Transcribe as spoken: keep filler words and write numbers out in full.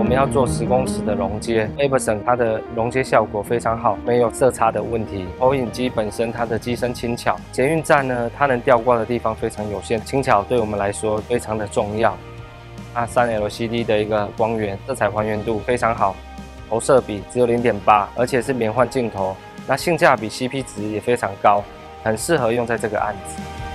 们要做十公尺的熔接 ，Epson 它的熔接效果非常好，没有色差的问题。投影机本身它的机身轻巧，捷运站呢它能吊挂的地方非常有限，轻巧对我们来说非常的重要。它三 L C D 的一个光源，色彩还原度非常好，投射比只有 零点八， 而且是免换镜头，那性价比 C P 值也非常高，很适合用在这个案子。